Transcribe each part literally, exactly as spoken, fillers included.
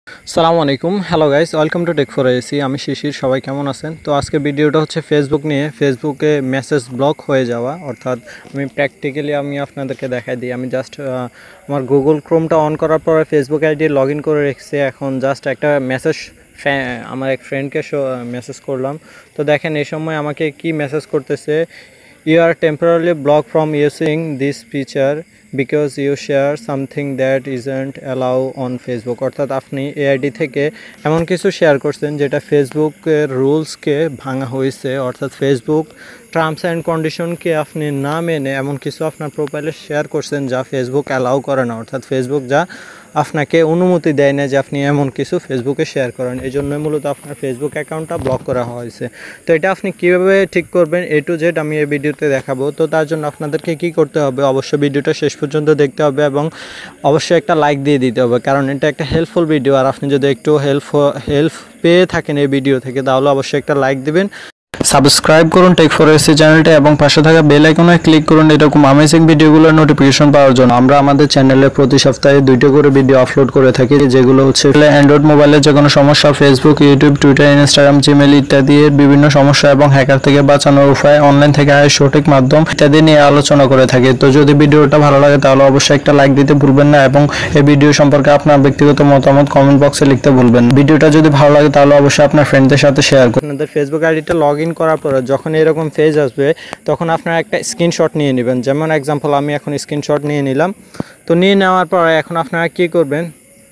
আসসালামু আলাইকুম hello guys welcome to tech four A C Shishir সবাই কেমন আছেন তো আজকে ভিডিওটা হচ্ছে ফেসবুক নিয়ে ফেসবুকে মেসেজ ব্লক হয়ে যাওয়া অর্থাৎ আমি প্র্যাকটিক্যালি আমি আপনাদেরকে দেখাই দিই আমি জাস্ট আমার গুগল ক্রোমটা অন করার পরে ফেসবুক আইডি লগ ইন করে রেখেছি এখন জাস্ট একটা মেসেজ আমার এক ফ্রেন্ডকে মেসেজ করলাম তো দেখেন এই সময় আমাকে কি মেসেজ করতেছে You are temporarily blocked from using this feature because you share something that isn't allowed on Facebook অর্থাৎ আপনি এই আইডি থেকে এমন কিছু শেয়ার করছেন যেটা ফেসবুকের রুলসকে ভাঙা হয়েছে অর্থাৎ ফেসবুক টার্মস অ্যান্ড কন্ডিশনকে আপনি না মেনে এমন কিছু আপনার প্রোফাইলে শেয়ার করছেন যা ফেসবুক অ্যালাউ করে না অর্থাৎ ফেসবুক যা আপনাকে অনুমতি দেয় না যে আপনি এমন কিছু ফেসবুকে শেয়ার করেন এই জন্যই মূলত আপনার ফেসবুক অ্যাকাউন্টটা ব্লক করা হয়েছে তো এটা আপনি কীভাবে ঠিক করবেন এ টু জেড আমি এই ভিডিওতে দেখাবো তো তার জন্য আপনাদেরকে কি করতে হবে অবশ্যই ভিডিওটা শেষ পর্যন্ত দেখতে হবে এবং অবশ্যই একটা লাইক দিয়ে দিতে হবে কারণ এটা একটা হেল্পফুল ভিডিও আর আপনি যদি একটু হেল্প হেল্প পেয়ে থাকেন এই ভিডিও থেকে তাহলে অবশ্যই একটা লাইক দিবেন সাবস্ক্রাইব করুন টেক ফোর এসি চ্যানেলটা এবং পাশে থাকা বেল আইকনে ক্লিক করুন এরকম অ্যামেজিং ভিডিওগুলোর নোটিফিকেশন পাওয়ার জন্য আমরা আমাদের চ্যানেলে প্রতি সপ্তাহে দুইটা করে ভিডিও আপলোড করে থাকি যেগুলো হচ্ছে অ্যান্ড্রয়েড মোবাইলের যে কোনো সমস্যা Facebook YouTube Twitter Instagram Gmail ইত্যাদি এর বিভিন্ন সমস্যা এবং হ্যাকার থেকে বাঁচানোর উপায় অনলাইন থেকে আয়ের সঠিক মাধ্যম ইত্যাদি নিয়ে আলোচনা করে থাকি তো যদি ভিডিওটা ভালো লাগে তাহলে অবশ্যই একটা লাইক দিতে ভুলবেন না এবং এই ভিডিও সম্পর্কে আপনার ব্যক্তিগত মতামত কমেন্ট বক্সে লিখতে ভুলবেন ভিডিওটা যদি ভালো লাগে তাহলে অবশ্যই আপনার ফ্রেন্ডদের সাথে শেয়ার করুন আপনাদের ফেসবুক আইডিটা লগ ইন করার পরে যখন এরকম পেজ আসবে তখন আপনারা একটা স্ক্রিনশট নিয়ে নেবেন যেমন एग्जांपल আমি এখন স্ক্রিনশট নিয়ে নিলাম তো নিয়ে নেওয়ার পরে এখন আপনারা কি করবেন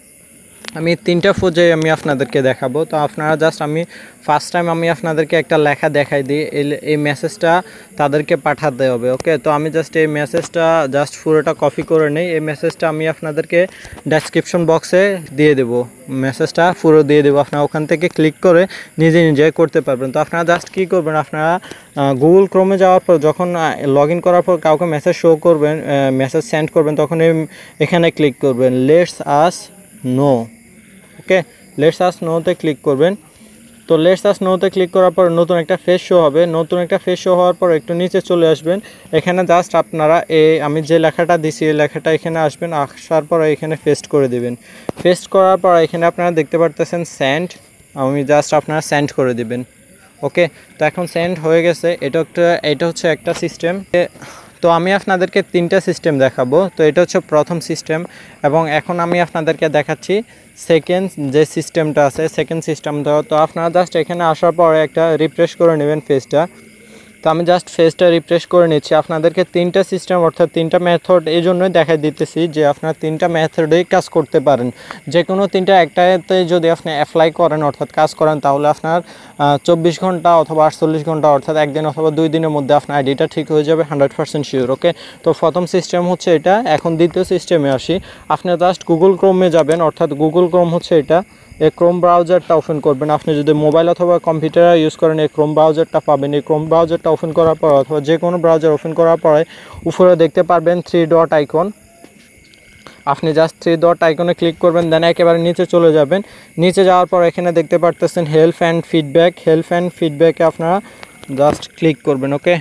আমি তিনটা ফোজে আমি আপনাদেরকে দেখাবো তো আপনারা জাস্ট আমি ফার্স্ট টাইম আমি আপনাদেরকে একটা লেখা দেখাই দিই এই মেসেজটা তাদেরকে পাঠাতে হবে ওকে তো আমি জাস্ট এই মেসেজটা জাস্ট পুরোটা কপি করে নেই এই মেসেজটা আমি আপনাদেরকে ডেসক্রিপশন বক্সে দিয়ে দেব মেসেজটা পুরো দিয়ে দেবো আপনারা ওখান থেকে ক্লিক করে নিজে নিজে করতে পারবেন তো আপনারা জাস্ট কী করবেন আপনারা গুগল ক্রোমে যাওয়ার পর যখন লগ ইন করার পর কাউকে মেসেজ শো করবেন মেসেজ সেন্ড করবেন তখন এখানে ক্লিক করবেন let's us know okay let's us নোতে ক্লিক করবেন তো লেটস আস নোতে ক্লিক করার পর নতুন একটা ফেস শো হবে নতুন একটা ফেস শো হওয়ার পর একটু নিচে চলে আসবেন এখানে জাস্ট আপনারা এই আমি যে লেখাটা দিছি এই লেখাটা এখানে আসবেন আসার পর এখানে পেস্ট করে দিবেন পেস্ট করার পর এখানে আপনারা দেখতে পারতেছেন সেন্ড আমি জাস্ট আপনারা সেন্ড করে দিবেন ওকে তো এখন সেন্ড হয়ে গেছে এটা একটা এটা হচ্ছে একটা সিস্টেম তো আমি আপনাদেরকে তিনটা সিস্টেম দেখাবো তো এটা হচ্ছে প্রথম সিস্টেম এবং এখন আমি আপনাদেরকে দেখাচ্ছি সেকেন্ড যে সিস্টেমটা আছে সেকেন্ড সিস্টেমটা তো আপনারা জাস্ট এখানে আসার পরে একটা রিফ্রেশ করে নেবেন পেজটা তো আমি জাস্ট ফেসটা রিফ্রেশ করে নিচ্ছি আপনাদেরকে তিনটা সিস্টেম অর্থাৎ তিনটা মেথড এই জন্যই দেখাই দিতেছি যে আপনারা তিনটা মেথডেই কাজ করতে পারেন যে কোনো তিনটা একটাতে যদি আপনি অ্যাপ্লাই করেন অর্থাৎ কাজ করেন তাহলে আপনার চব্বিশ ঘন্টা অথবা আটচল্লিশ ঘন্টা অর্থাৎ একদিন অথবা দুই দিনের মধ্যে আপনার আইডিটা ঠিক হয়ে যাবে হান্ড্রেড পার্সেন্ট শিওর ওকে তো প্রথম সিস্টেম হচ্ছে এটা এখন দ্বিতীয় সিস্টেমে আসি আপনি জাস্ট গুগল ক্রোমে যাবেন অর্থাৎ গুগল ক্রোম হচ্ছে এটা এই ক্রোম ব্রাউজারটা ওপেন করবেন আপনি যদি মোবাইল অথবা কম্পিউটার ইউজ করেন এই ক্রোম ব্রাউজারটা পাবেন এই ক্রোম ব্রাউজারটা ওপেন করার পর অথবা যে কোনো ব্রাউজার ওপেন করার পরে উপরে দেখতে পারবেন থ্রি ডট আইকন আপনি জাস্ট থ্রি ডট আইকনে ক্লিক করবেন দেন একেবারে নিচে চলে যাবেন নিচে যাওয়ার পর এখানে দেখতে পারতেছেন help and feedback help and ফিডব্যাকে আপনারা জাস্ট ক্লিক করবেন ওকে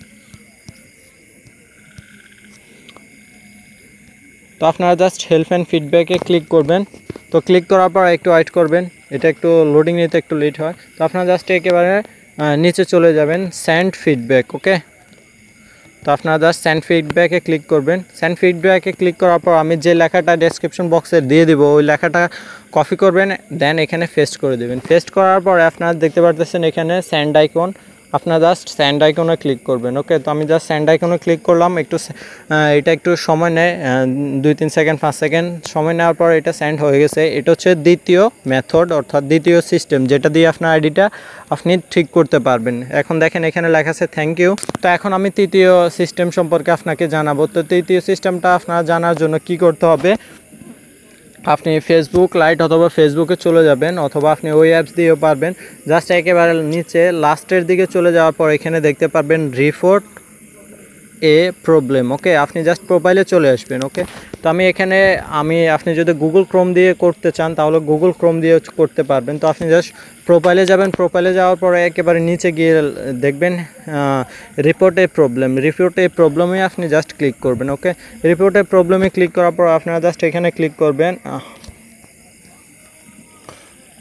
তো আপনারা জাস্ট হেল্প অ্যান্ড ফিডব্যাকে ক্লিক করবেন তো ক্লিক করার পর একটু ওয়েট করবেন এটা একটু লোডিং নিতে একটু লেট হয় তো আপনারা জাস্ট একেবারে নিচে চলে যাবেন সেন্ড ফিডব্যাক ওকে তো আপনারা জাস্ট সেন্ড ফিডব্যাকে ক্লিক করবেন সেন্ড ফিডব্যাকে ক্লিক করার পর আমি যে লেখাটা ডেসক্রিপশন বক্সে দিয়ে দেবো ওই লেখাটা কপি করবেন দেন এখানে পেস্ট করে দেবেন পেস্ট করার পর আপনারা দেখতে পারতেছেন এখানে সেন্ড আইকন আপনারা জাস্ট সেন্ড আইকনে ক্লিক করবেন ওকে তো আমি জাস্ট সেন্ড আইকনে ক্লিক করলাম একটু এটা একটু সময় নেয় দুই তিন সেকেন্ড পাঁচ সেকেন্ড সময় নেওয়ার পর এটা সেন্ড হয়ে গেছে এটা হচ্ছে দ্বিতীয় মেথড অর্থাৎ দ্বিতীয় সিস্টেম যেটা দিয়ে আপনার আইডিটা আপনি ঠিক করতে পারবেন এখন দেখেন এখানে লেখা আছে থ্যাংক ইউ তো এখন আমি তৃতীয় সিস্টেম সম্পর্কে আপনাকে জানাবো তো তৃতীয় সিস্টেমটা আপনারা জানার জন্য কি করতে হবে আপনি ফেসবুক লাইট অথবা ফেসবুকে চলে যাবেন অথবা আপনি ওই অ্যাপস দিয়েও পারবেন জাস্ট একেবারে নিচে লাস্টের দিকে চলে যাওয়ার পর এখানে দেখতে পারবেন রিপোর্ট এ প্রবলেম ওকে আপনি জাস্ট প্রোফাইলে চলে আসবেন ওকে তো আমি এখানে আমি আপনি যদি গুগল ক্রোম দিয়ে করতে চান তাহলে গুগল ক্রোম দিয়ে করতে পারবেন তো আপনি জাস্ট প্রোফাইলে যাবেন প্রোফাইলে যাওয়ার পরে একেবারে নিচে গিয়ে দেখবেন report a problem report a প্রবলেমে আপনি জাস্ট ক্লিক করবেন ওকে রিপোর্ট এ প্রবলেমে ক্লিক করার পর আপনারা জাস্ট এখানে ক্লিক করবেন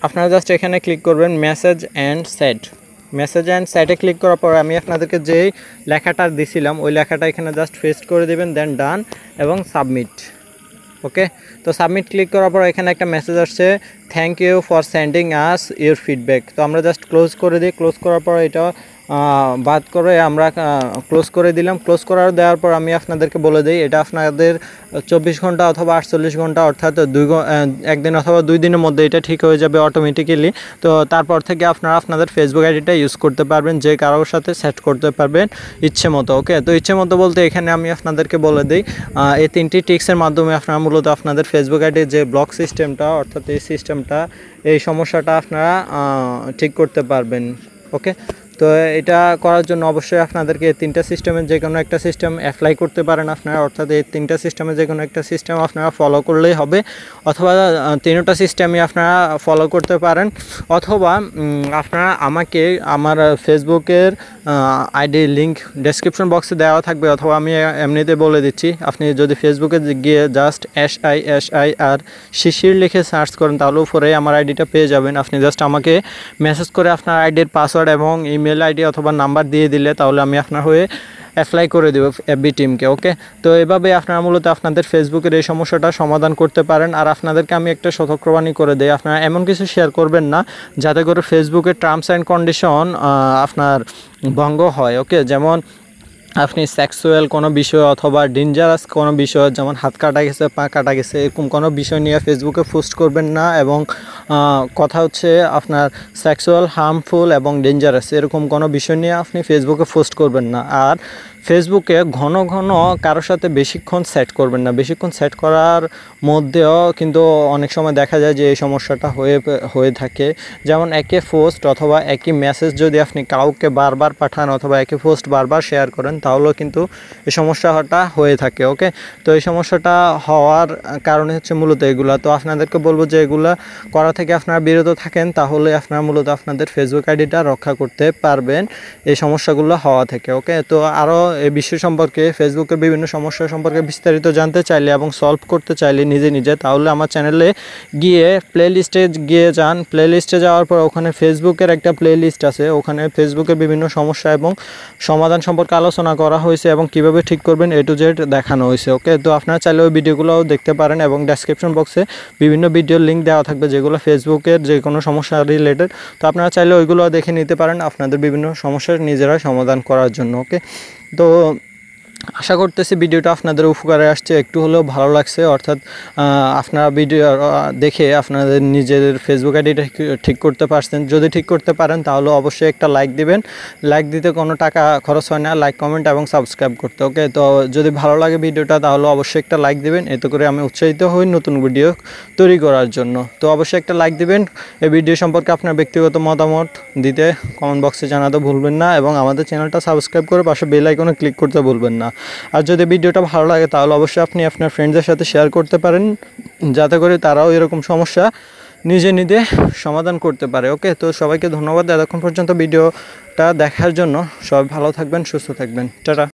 আপনারা জাস্ট এখানে ক্লিক করবেন message and set. Message and সাইটে ক্লিক করার পর আমি আপনাদেরকে যেই লেখাটা দিছিলাম ওই লেখাটা এখানে জাস্ট পেস্ট করে দেবেন, দেন ডান এবং সাবমিট। ওকে, তো সাবমিট ক্লিক করার পর এখানে একটা মেসেজ আসছে, thank you for sending us your feedback. তো আমরা জাস্ট ক্লোজ করে দিই। ক্লোজ করার পর এটা বাদ করে আমরা ক্লোজ করে দিলাম। ক্লোজ করার দেওয়ার পর আমি আপনাদেরকে বলে দিই এটা আপনাদের চব্বিশ ঘন্টা অথবা আটচল্লিশ ঘন্টা অর্থাৎ দুই একদিন অথবা দুই দিনের মধ্যে এটা ঠিক হয়ে যাবে অটোমেটিক্যালি। তো তারপর থেকে আপনারা আপনাদের ফেসবুক আইডিটা ইউজ করতে পারবেন, যে কারোর সাথে সেট করতে পারবেন ইচ্ছে মতো। ওকে, তো ইচ্ছে মতো বলতে এখানে আমি আপনাদেরকে বলে দিই এই তিনটি টিক্সের মাধ্যমে আপনারা মূলত আপনাদের ফেসবুক আইডির যে ব্লক সিস্টেমটা অর্থাৎ এই সিস্টেমটা এই সমস্যাটা আপনারা ঠিক করতে পারবেন। ওকে, তো এটা করার জন্য অবশ্যই আপনাদেরকে তিনটা সিস্টেমের যে কোনো একটা সিস্টেম অ্যাপ্লাই করতে পারেন আপনারা, অর্থাৎ এই তিনটা সিস্টেমের যে কোনো একটা সিস্টেম আপনারা ফলো করলেই হবে, অথবা তিনটা সিস্টেমই আপনারা ফলো করতে পারেন, অথবা আপনারা আমাকে আমার ফেসবুকের আইডি লিঙ্ক ডেসক্রিপশন বক্সে দেওয়া থাকবে, অথবা আমি এমনিতে বলে দিচ্ছি। আপনি যদি ফেসবুকে গিয়ে just S I S I R Shishir লিখে সার্চ করেন তাহলে উপরে আমার আইডিটা পেয়ে যাবেন। আপনি জাস্ট আমাকে মেসেজ করে আপনার আইডির পাসওয়ার্ড এবং ইমেল আইডি অথবা নাম্বার দিয়ে দিলে তাহলে আমি আপনার হয়ে অ্যাপ্লাই করে দেবো এফবি টিমকে। ওকে, তো এভাবে আপনারা মূলত আপনাদের ফেসবুকের এই সমস্যাটা সমাধান করতে পারেন। আর আপনাদেরকে আমি একটা সতর্কবাণী করে দিই, আপনারা এমন কিছু শেয়ার করবেন না যাতে করে ফেসবুকের টার্মস অ্যান্ড কন্ডিশন আপনার ভঙ্গ হয়। ওকে, যেমন আপনি সেক্সুয়াল কোনো বিষয় অথবা ডেঞ্জারাস কোনো বিষয়, যেমন হাত কাটা গেছে, পা কাটা গেছে, এরকম কোনো বিষয় নিয়ে ফেসবুকে পোস্ট করবেন না। এবং কথা হচ্ছে আপনার সেক্সুয়াল হার্মফুল এবং ডেঞ্জারাস এরকম কোনো বিষয় নিয়ে আপনি ফেসবুকে পোস্ট করবেন না। আর ফেসবুকে ঘন ঘন কারোর সাথে বেশিক্ষণ সেট করবেন না। বেশিক্ষণ সেট করার মধ্যেও কিন্তু অনেক সময় দেখা যায় যে এই সমস্যাটা হয়ে হয়ে থাকে। যেমন একই পোস্ট অথবা একই মেসেজ যদি আপনি কাউকে বারবার পাঠান অথবা একই পোস্ট বারবার শেয়ার করেন তাহলেও কিন্তু এই সমস্যাটা হয়ে থাকে। ওকে, তো এই সমস্যাটা হওয়ার কারণে হচ্ছে মূলত এগুলা। তো আপনাদেরকে বলবো যে এগুলা করা থেকে আপনারা বিরত থাকেন, তাহলে আপনারা মূলত আপনাদের ফেসবুক আইডিটা রক্ষা করতে পারবেন এই সমস্যাগুলো হওয়া থেকে। ওকে, তো আরও এই বিষয় সম্পর্কে ফেসবুকের বিভিন্ন সমস্যা সম্পর্কে বিস্তারিত জানতে চাইলে এবং সলভ করতে চাইলে নিজে নিজে, তাহলে আমার চ্যানেলে গিয়ে প্লে লিস্টে গিয়ে যান। প্লে লিস্টে যাওয়ার পর ওখানে ফেসবুকের একটা প্লে লিস্ট আছে, ওখানে ফেসবুকের বিভিন্ন সমস্যা এবং সমাধান সম্পর্কে আলোচনা করা হয়েছে এবং কিভাবে ঠিক করবেন এ টু জেড দেখানো হয়েছে। ওকে, তো আপনারা চাইলে ওই ভিডিওগুলোও দেখতে পারেন এবং ডেসক্রিপশন বক্সে বিভিন্ন ভিডিওর লিঙ্ক দেওয়া থাকবে যেগুলো ফেসবুকের যে কোনো সমস্যা রিলেটেড। তো আপনারা চাইলে ওইগুলো দেখে নিতে পারেন আপনাদের বিভিন্ন সমস্যার নিজেরাই সমাধান করার জন্য। ওকে, তো আশা করতেছি ভিডিওটা আপনাদের উপকারে আসছে, একটু হলেও ভালো লাগছে। অর্থাৎ আপনারা ভিডিও দেখে আপনাদের নিজের ফেসবুক আইডিটা ঠিক করতে পারছেন। যদি ঠিক করতে পারেন তাহলে অবশ্যই একটা লাইক দিবেন। লাইক দিতে কোনো টাকা খরচ হয় না, লাইক কমেন্ট এবং সাবস্ক্রাইব করতে। ওকে, তো যদি ভালো লাগে ভিডিওটা তাহলে অবশ্যই একটা লাইক দিবেন, এতে করে আমি উৎসাহিত হই নতুন ভিডিও তৈরি করার জন্য। তো অবশ্যই একটা লাইক দিবেন। এই ভিডিও সম্পর্কে আপনার ব্যক্তিগত মতামত দিতে কমেন্ট বক্সে জানাতে ভুলবেন না এবং আমাদের চ্যানেলটা সাবস্ক্রাইব করে পাশে বেল আইকনে ক্লিক করতে ভুলবেন না। আর যদি ভিডিওটা ভালো লাগে তাহলে অবশ্যই আপনি আপনার ফ্রেন্ডসদের সাথে শেয়ার করতে পারেন, যাতে করে তারাও এরকম সমস্যা নিজে নিজে সমাধান করতে পারে। ওকে, তো সবাইকে ধন্যবাদ এতক্ষণ পর্যন্ত ভিডিওটা দেখার জন্য। সবাই ভালো থাকবেন, সুস্থ থাকবেন, টাটা।